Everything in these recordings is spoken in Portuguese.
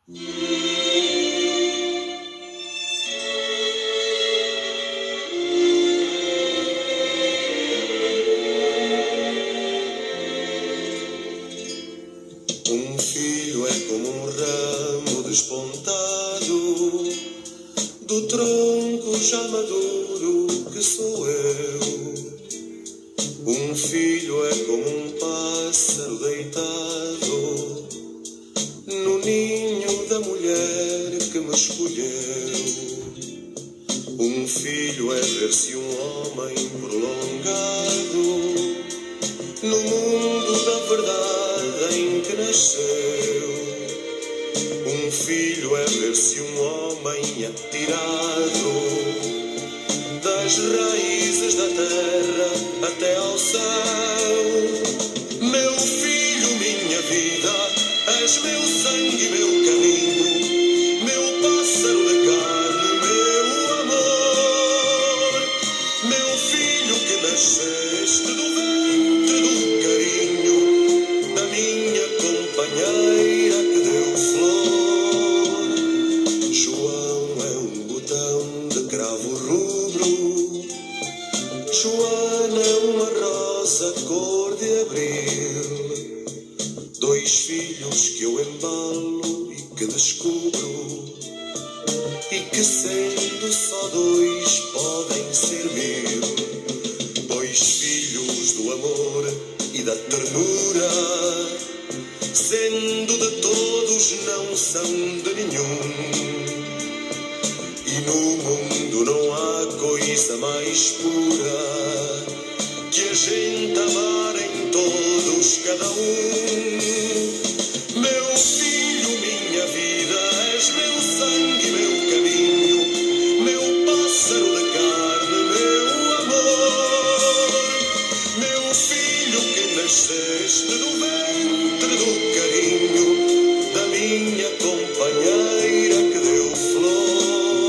Um filho é como um ramo despontado do tronco já maduro que sou eu. Um filho é como um pássaro deitado no ninho da mulher que me escolheu. Um filho é ver-se um homem prolongado no mundo da verdade em que nasceu. Um filho é ver-se um homem atirado das raízes da terra até ao céu. Meu filho, minha vida, és meu sangue e meu caminho, meu pássaro de carne, meu amor. Meu filho que nasceste do ventre do carinho da minha companheira que deu flor. João é um botão de cravo rubro, Joana é uma rosa cor de abril. Dois filhos que eu embalo e que descubro, e que sendo só dois podem ser mil. Dois filhos do amor e da ternura, sendo de todos não são de nenhum. E no mundo não há coisa mais pura que a gente amar em todos cada um. Meu filho, minha vida, és meu sangue, meu caminho, meu pássaro de carne, meu amor. Meu filho que nasceste do ventre do carinho da minha companheira que deu flor.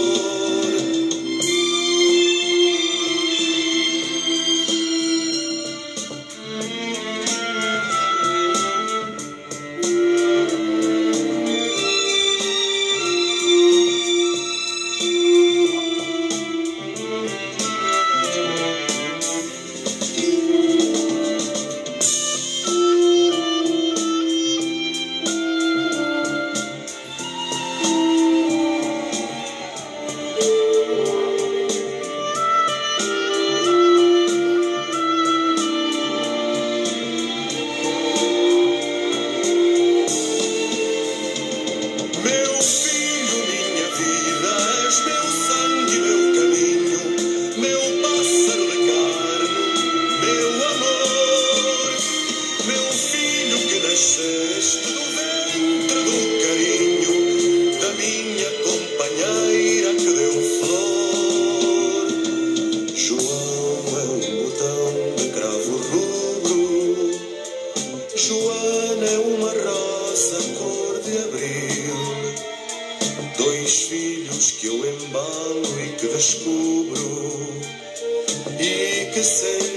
Joana é uma rosa cor de abril. Dois filhos que eu embalo e que descubro, e que sei